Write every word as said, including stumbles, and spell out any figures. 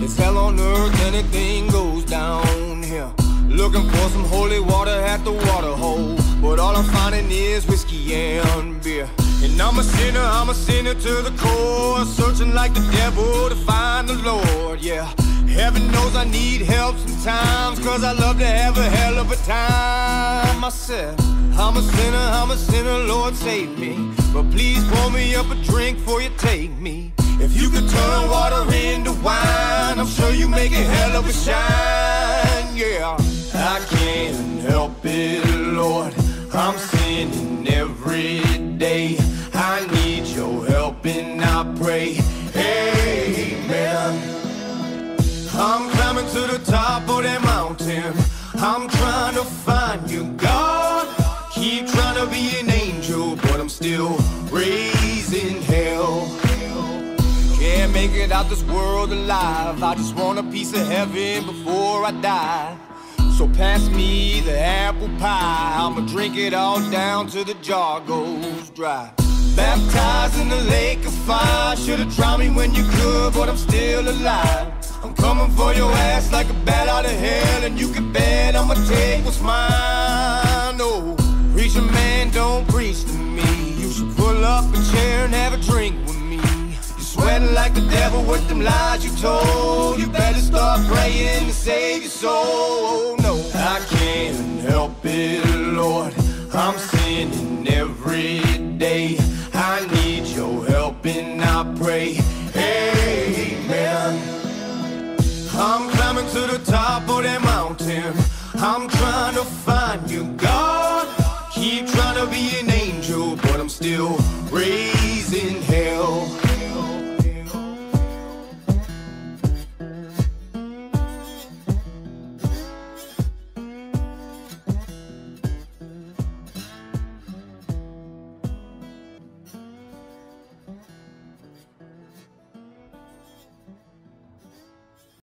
It's hell on earth, anything goes down here. Looking for some holy water at the water hole, but all I'm finding is whiskey and beer. And I'm a sinner, I'm a sinner to the core, searching like the devil to find the Lord, yeah. Heaven knows I need help sometimes, cause I love to have a hell of a time. I said, I'm a sinner, I'm a sinner, Lord save me, but please pour me up a drink before you take me. If you could turn water into wine, I'm sure you make a hell of a shine, yeah. I can't help it, Lord, I'm sinning every day. I need your help and I pray, amen. I'm climbing to the top of that mountain, I'm trying to find you, God. Keep trying to be an angel, but I'm still raising hell. Can't make it out this world alive, I just want a piece of heaven before I die. So pass me the apple pie, I'ma drink it all down till the jar goes dry. Baptized in the lake of fire, should've drowned me when you could, but I'm still alive. I'm coming for your ass like a bat out of hell, and you can bet I'ma take what's mine. Oh, preacher man, don't preach to me. You should pull up a chair and have a drink with me. You're sweating like the devil with them lies you told. You better start praying to save your soul. Oh no, I can't help it, Lord, I'm sinning every day. I need your help and I pray, amen. I'm climbing to the top of that mountain, I'm trying to find you, God. Keep trying to be an angel, but I'm still